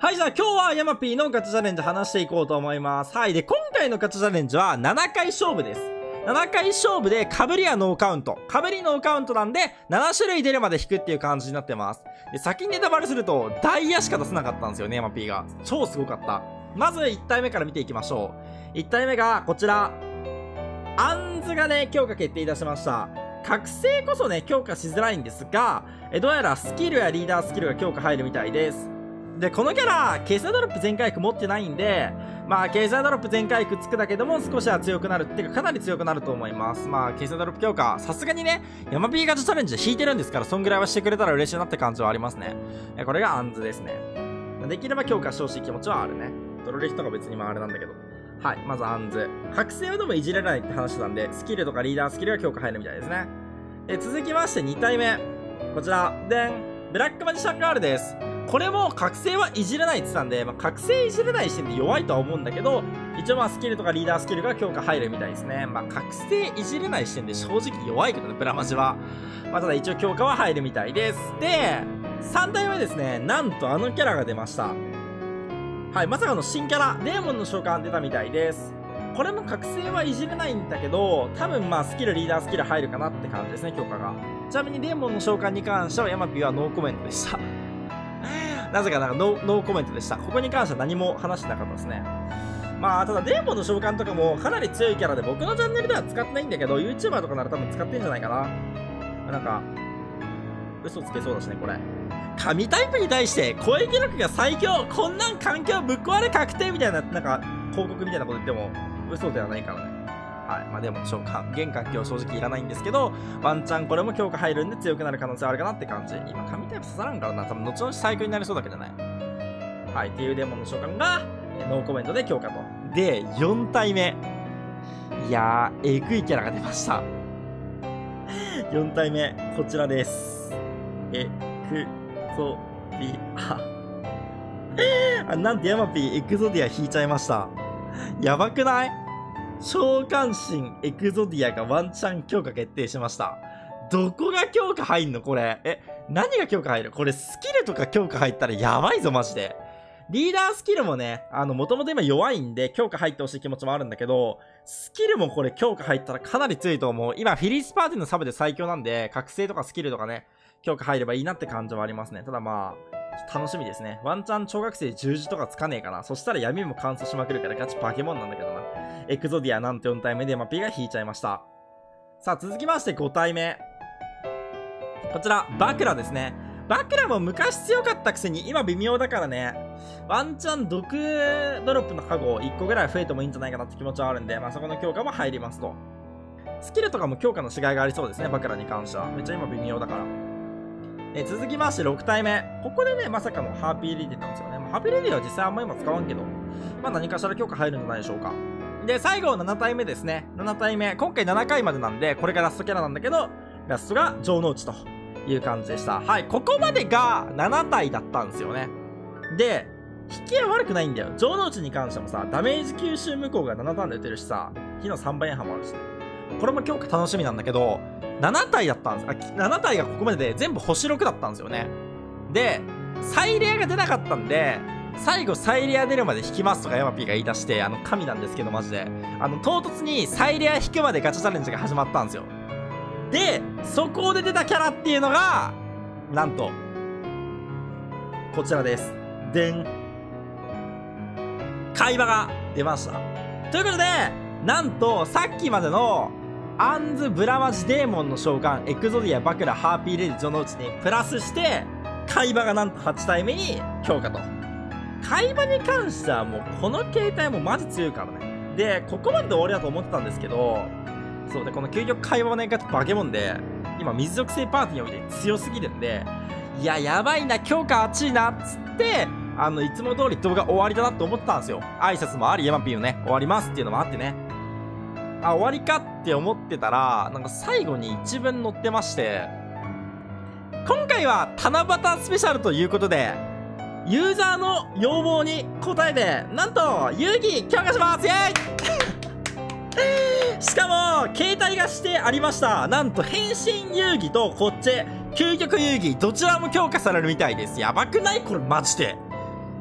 はい、じゃあ今日はヤマピーのガチャチャレンジ話していこうと思います。はい。で、今回のガチャチャレンジは7回勝負です。7回勝負で被りはノーカウント。被りノーカウントなんで、7種類出るまで引くっていう感じになってます。で、先にネタバレすると、ダイヤしか出せなかったんですよね、ヤマピーが。超すごかった。まず1体目から見ていきましょう。1体目が、こちら。アンズがね、強化決定いたしました。覚醒こそね、強化しづらいんですが、どうやらスキルやリーダースキルが強化入るみたいです。で、このキャラ、経済ドロップ全回復持ってないんで、まあ、経済ドロップ全回復つくだけでも少しは強くなるっていうか、かなり強くなると思います。まあ、経済ドロップ強化、さすがにね、ヤマピーガチャチャレンジで引いてるんですから、そんぐらいはしてくれたら嬉しいなって感じはありますね。これがアンズですね。できれば強化してほしい気持ちはあるね。ドロレヒとか別にまああれなんだけど。はい、まずアンズ。覚醒はでもいじれないって話なんで、スキルとかリーダースキルが強化入るみたいですね。続きまして2体目。こちら、でん。ブラックマジシャンガールです。これも覚醒はいじれないって言ってたんで、まあ、覚醒いじれない時点で弱いとは思うんだけど、一応まあスキルとかリーダースキルが強化入るみたいですね。まあ覚醒いじれない時点で正直弱いけどね、ブラマジは。まあただ一応強化は入るみたいです。で、3体目ですね、なんとあのキャラが出ました。はい、まさかの新キャラ、デーモンの召喚出たみたいです。これも覚醒はいじれないんだけど、多分まあスキル、リーダースキル入るかなって感じですね、強化が。ちなみにデーモンの召喚に関してはヤマピーはノーコメントでした。なぜかなんかノーコメントでした。ここに関しては何も話してなかったですね。まあ、ただデーモンの召喚とかもかなり強いキャラで僕のチャンネルでは使ってないんだけど、YouTuber とかなら多分使ってんじゃないかな。なんか、嘘つけそうだしね、これ。神タイプに対して攻撃力が最強、こんなん環境ぶっ壊れ確定みたいな、なんか、広告みたいなこと言っても嘘ではないからね。はい。まあでも召喚、現環境正直いらないんですけど、ワンチャンこれも強化入るんで強くなる可能性あるかなって感じ。今、神タイプ刺さらんからな。多分、後々最強になりそうだけどね。はい。っていうデーモンの召喚が、ノーコメントで強化と。で、4体目。いやー、えぐいキャラが出ました。4体目、こちらです。エクゾディア。なんてヤマピーエクゾディア引いちゃいました。やばくない？召喚神エクゾディアがワンチャン強化決定しました。どこが強化入んのこれ。何が強化入る？これスキルとか強化入ったらやばいぞマジで。リーダースキルもね、もともと今弱いんで強化入ってほしい気持ちもあるんだけど、スキルもこれ強化入ったらかなり強いと思う。今フィリースパーティーのサブで最強なんで、覚醒とかスキルとかね、強化入ればいいなって感じはありますね。ただまあ、楽しみですね。ワンチャン小学生十字とかつかねえかな。そしたら闇も乾燥しまくるからガチバケモンなんだけどな。エクゾディアなんと4体目でヤマピーが引いちゃいました。さあ続きまして5体目。こちら、バクラですね。バクラも昔強かったくせに今微妙だからね。ワンチャン毒ドロップのカゴ1個ぐらい増えてもいいんじゃないかなって気持ちはあるんで、まあそこの強化も入りますと。スキルとかも強化の違いがありそうですね、バクラに関しては。めっちゃ今微妙だから。続きまして6体目。ここでね、まさかのハーピーレディなんですよね。ハーピーレディは実際あんま今使わんけど、まあ何かしら強化入るんじゃないでしょうか。で、最後7体目ですね。7体目。今回7回までなんで、これがラストキャラなんだけど、ラストが城之内という感じでした。はい、ここまでが7体だったんですよね。で、引きは悪くないんだよ。城之内に関してもさ、ダメージ吸収無効が7ターンで打てるしさ、火の3倍半もあるしね。これも強化楽しみなんだけど、7体だったんです。7体がここまでで全部星6だったんですよね。で、サイレアが出なかったんで、最後サイレア出るまで引きますとかヤマピーが言い出して、神なんですけどマジで。唐突にサイレア引くまでガチャチャレンジが始まったんですよ。で、そこで出たキャラっていうのが、なんと、こちらです。でん。海馬が出ました。ということで、なんと、さっきまでの、アンズ、ブラマジ、デーモンの召喚、エクゾディア、バクラ、ハーピーレディ、城之内にプラスして、海馬がなんと8体目に強化と。海馬に関してはもうこの形態もマジ強いからね。で、ここまでで終わりだと思ってたんですけど、そうで、この究極海馬の年間ってバケモンで、今水属性パーティーにおいて強すぎるんで、いや、やばいな、強化熱いな、っつって、いつも通り動画終わりだなって思ってたんですよ。挨拶もあり、ヤマピーのね、終わりますっていうのもあってね。終わりかって思ってたら、なんか最後に一文載ってまして、今回は七夕スペシャルということで、ユーザーの要望に応えて、なんと、遊戯強化しますイェーイしかも、携帯がしてありました。なんと、変身遊戯とこっち、究極遊戯、どちらも強化されるみたいです。やばくないこれマジで。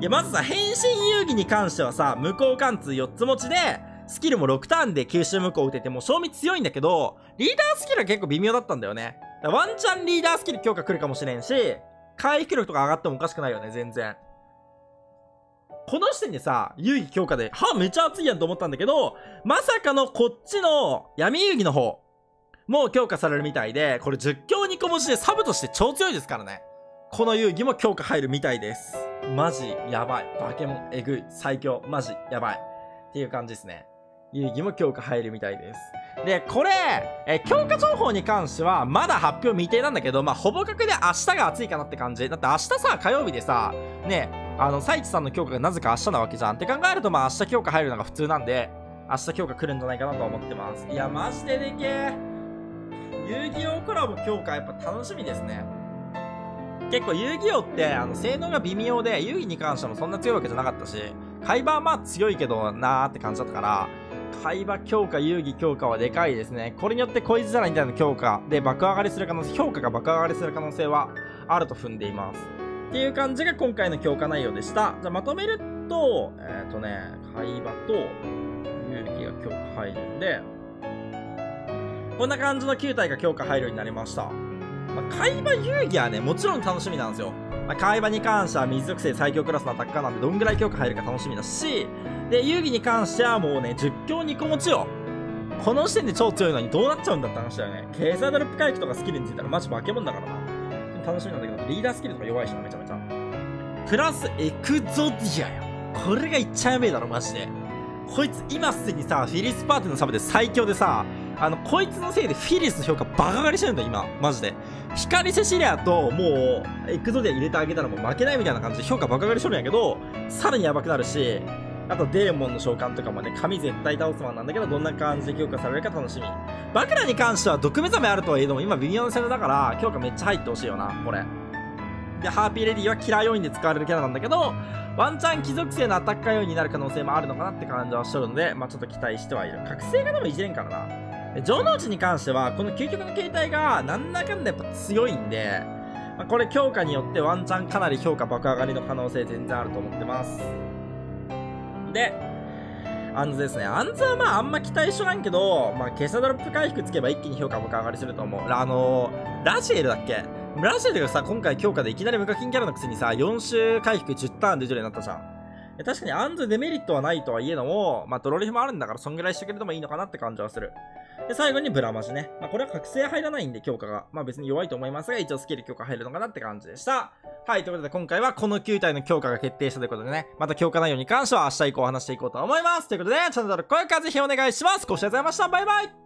いや、まずさ、変身遊戯に関してはさ、無効貫通4つ持ちで、スキルも6ターンで吸収無効打てて、もう賞味強いんだけど、リーダースキルは結構微妙だったんだよね。だからワンチャンリーダースキル強化来るかもしれんし、回復力とか上がってもおかしくないよね、全然。この時点でさ、遊戯強化で、めっちゃ熱いやんと思ったんだけど、まさかのこっちの闇遊戯の方、もう強化されるみたいで、これ10強2個持ちでサブとして超強いですからね。この遊戯も強化入るみたいです。マジやばい。バケモンえぐい。最強。マジやばい。っていう感じですね。遊戯も強化入るみたいです。で、これ、強化情報に関しては、まだ発表未定なんだけど、ほぼ確で明日が熱いかなって感じ。だって明日さ、火曜日でさ、ね、サイチさんの強化がなぜか明日なわけじゃん。って考えると、明日強化入るのが普通なんで、明日強化来るんじゃないかなと思ってます。いや、マジででけえ。遊戯王コラボ強化やっぱ楽しみですね。結構遊戯王って性能が微妙で、遊戯に関してもそんな強いわけじゃなかったし、海馬はまあ強いけどなーって感じだったから、海馬強化、遊戯強化はでかいですね。これによってこいつじゃないみたいな強化で爆上がりする可能性、評価が爆上がりする可能性はあると踏んでいます。っていう感じが今回の強化内容でした。じゃあまとめると、海馬と遊戯が強化入るんで、こんな感じの9体が強化入るようになりました。海馬遊戯はね、もちろん楽しみなんですよ。海馬に関しては水属性最強クラスのアタッカーなんでどんぐらい強化入るか楽しみだし、で、遊戯に関してはもうね、10強2個持ちよ。この時点で超強いのにどうなっちゃうんだって話だよね。経済ドロップ回復とかスキルについたらマジ化け物だからな。楽しみなんだけど、リーダースキルとか弱いしな、めちゃめちゃ。プラスエクゾディアよ。これがいっちゃやべえだろ、マジで。こいつ今すでにさ、フィリスパーティーのサブで最強でさ、こいつのせいでフィリスの評価バカ上がりしてるんだ、今。マジで。光セシリアと、もう、エクゾディア入れてあげたらもう負けないみたいな感じで評価バカ上がりしとるんやけど、さらにやばくなるし、あとデーモンの召喚とかもね、神絶対倒すマンなんだけど、どんな感じで強化されるか楽しみ。バクラに関しては毒目覚めあるとはいえども、今微妙なセルだから、強化めっちゃ入ってほしいよな、これ。で、ハーピーレディはキラー要因で使われるキャラなんだけど、ワンチャン貴族性のアタッカー要因になる可能性もあるのかなって感じはしとるので、ちょっと期待してはいる。覚醒がでもいじれんからな。で、城之内に関しては、この究極の形態が、なんだかんだやっぱ強いんで、これ強化によってワンチャンかなり評価爆上がりの可能性全然あると思ってます。で、アンズですね。アンズはあんま期待しとらんけど、ケサドロップ回復つけば一気に評価爆上がりすると思う。ラシエルだっけ？ラシエルがさ、今回強化でいきなり無課金キャラのくせにさ、4周回復10ターンで出るようになったじゃん。確かにアンズデメリットはないとはいえども、ドロリフもあるんだからそんぐらいしてくれてもいいのかなって感じはする。で、最後にブラマジね。これは覚醒入らないんで強化が。別に弱いと思いますが、一応スキル強化入るのかなって感じでした。はい、ということで今回はこの9体の強化が決定したということでね、また強化内容に関しては明日以降話していこうと思います。ということで、チャンネル登録、高評価ぜひお願いします。ご視聴ありがとうございました。バイバイ。